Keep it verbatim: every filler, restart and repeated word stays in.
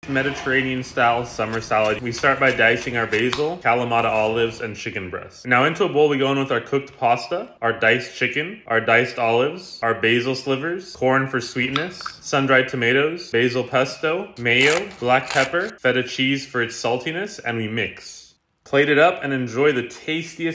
Mediterranean-style summer salad. We start by dicing our basil, Kalamata olives, and chicken breast. Now into a bowl we go in with our cooked pasta, our diced chicken, our diced olives, our basil slivers, corn for sweetness, sun-dried tomatoes, basil pesto, mayo, black pepper, feta cheese for its saltiness, and we mix. Plate it up and enjoy the tastiest